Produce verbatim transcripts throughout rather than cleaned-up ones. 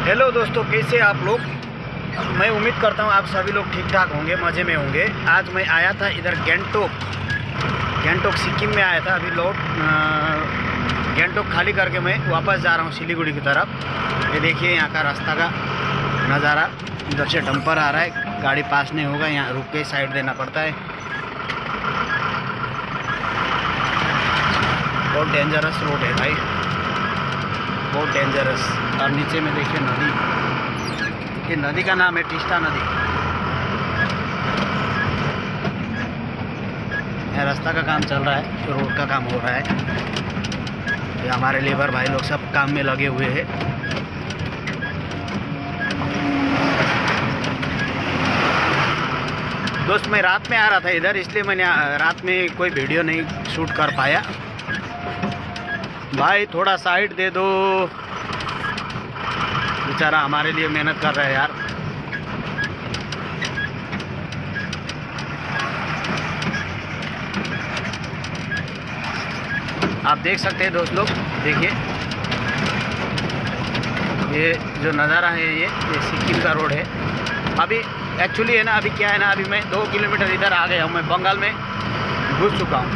Hello दोस्तों, कैसे आप लोग। मैं उम्मीद करता हूँ आप सभी लोग ठीक ठाक होंगे, मज़े में होंगे। आज मैं आया था इधर गैंगटोक गैंगटोक सिक्किम में आया था। अभी लौट गैंगटोक खाली करके मैं वापस जा रहा हूँ सिलीगुड़ी की तरफ। ये देखिए यहाँ का रास्ता का नज़ारा। इधर से डंपर आ रहा है, गाड़ी पास नहीं होगा, यहाँ रुक के साइड देना पड़ता है। बहुत डेंजरस रोड है भाई, बहुत डेंजरस। और नीचे में देखिए नदी, ये नदी का नाम है टिस्टा नदी। यहाँ रास्ता का काम चल रहा है, तो रोड का काम हो रहा है। ये हमारे लेबर भाई लोग सब काम में लगे हुए हैं। दोस्त मैं रात में आ रहा था इधर, इसलिए मैंने रात में कोई वीडियो नहीं शूट कर पाया। भाई थोड़ा साइड दे दो, बेचारा हमारे लिए मेहनत कर रहा है यार। आप देख सकते हैं दोस्त लोग, देखिए ये जो नज़ारा है ये ये सिक्किम का रोड है। अभी एक्चुअली है ना, अभी क्या है ना, अभी मैं दो किलोमीटर इधर आ गया हूँ, मैं बंगाल में घुस चुका हूँ।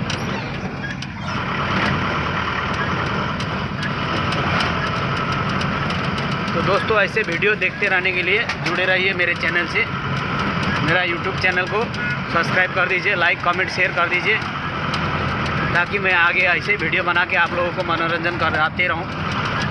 तो दोस्तों ऐसे वीडियो देखते रहने के लिए जुड़े रहिए मेरे चैनल से। मेरा यूट्यूब चैनल को सब्सक्राइब कर दीजिए, लाइक कमेंट शेयर कर दीजिए, ताकि मैं आगे ऐसे वीडियो बना के आप लोगों को मनोरंजन कराते रहूं।